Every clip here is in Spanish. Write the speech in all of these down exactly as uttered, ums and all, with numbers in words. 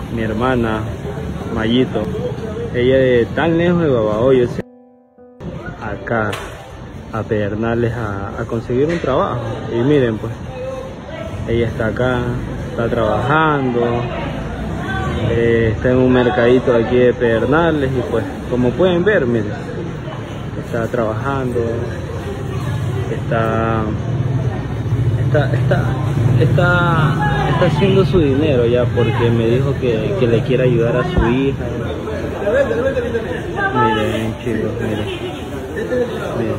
mi hermana Mayito, ella de tan lejos de Babahoyo, acá a Pedernales a, a conseguir un trabajo. Y miren, pues ella está acá, está trabajando, eh, está en un mercadito aquí de Pedernales y pues como pueden ver, miren, está trabajando, está está está está, está haciendo su dinero ya, porque me dijo que, que le quiere ayudar a su hija. Miren, chicos, miren, miren,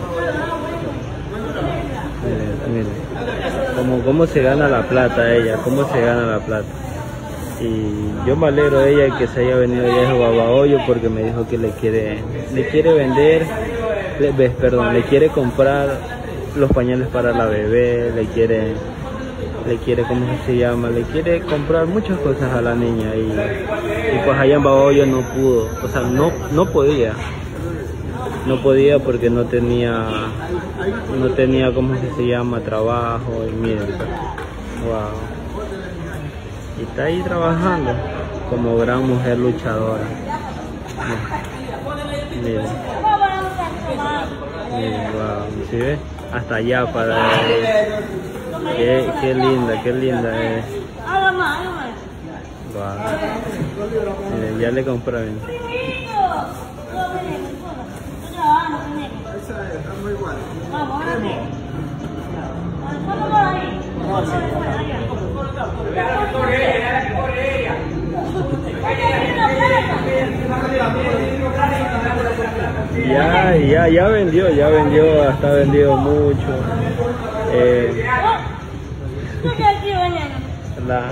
miren, miren. Cómo, cómo se gana la plata ella, cómo se gana la plata. Y yo me alegro de ella que se haya venido ya de Babahoyo, porque me dijo que le quiere, le quiere vender, le, perdón, le quiere comprar los pañales para la bebé, le quiere, le quiere, ¿cómo se llama? Le quiere comprar muchas cosas a la niña y, y pues allá en Babahoyo no pudo, o sea, no, no podía, no podía porque no tenía, no tenía, ¿cómo se llama? Trabajo. Y miren, wow. Y está ahí trabajando como gran mujer luchadora. Miren, miren, wow, ¿sí ve? Hasta allá para ver. Qué, qué linda, qué linda es. Wow. Miren, ya le compraron. Ya, ya, ya vendió, ya vendió, hasta vendido mucho. Eh, la...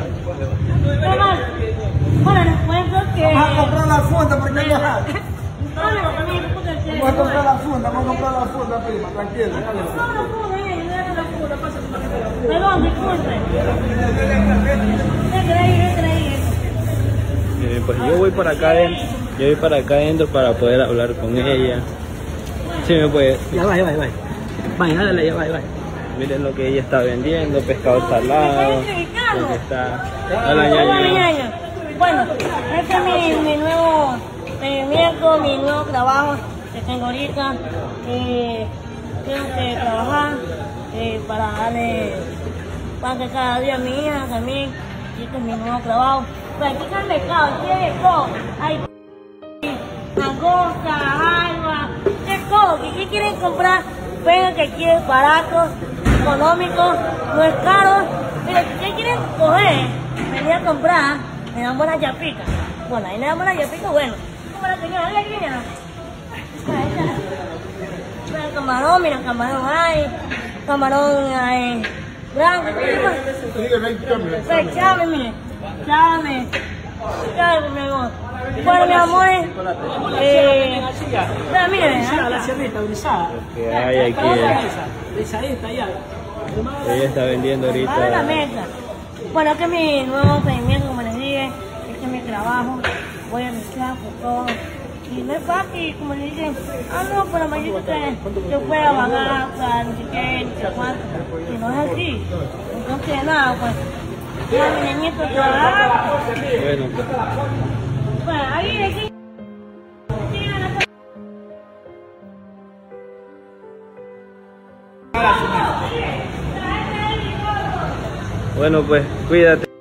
Bueno, les cuento que... Vamos a comprar la funda porque no hay. Vamos a comprar la funda, vamos a comprar la funda, prima, tranquila. Perdón, disculpe. ¿Qué creí? ¿Qué creí? Miren, pues yo voy para acá adentro, yo voy para acá adentro para poder hablar con ella. Sí, me puede. Ya va, ya va, ya va. Vaya, dale, ya va, ya va. Miren lo que ella está vendiendo, pescado salado. Lo que está... Hola, ñaña. Bueno, este es mi, mi nuevo movimiento, mi nuevo trabajo que tengo ahorita. Eh, tengo que trabajar eh, para darle pan de cada día a mi hija también. Y este es mi nuevo trabajo. Pero aquí está el mercado, aquí hay de todo. Hay langosta, alba, de todo. ¿Qué quieren comprar? Vengan, que aquí es barato, económico, no es caro. Pero ¿qué quieren coger? Venir a comprar, me dan buenas yapitas. Bueno, ahí me dan buenas yapitas, bueno. ¿Cómo la señora? ¿La señora? Mira, camarón, mira, camarón hay, camarón hay, blanco, ¿qué pasa? Chame, mire, chame, chame, mi amor. Bueno, mi amor, eh, mira, mire, La cierrita brisada. Que hay aquí. Brisadita ya. Ella está vendiendo Vale la ahorita. mesa. Bueno, este es mi nuevo emprendimiento, como les dije, este es mi trabajo, voy a luchar por todo. Y no es fácil, como le dicen, ah no, pero me dice que yo pueda pagar, para no sé qué, no sé cuánto. Y no es así. Entonces nada, pues, ya mi niñito trabaja. Bueno, pues. Bueno, ahí de aquí. Bueno, pues, cuídate.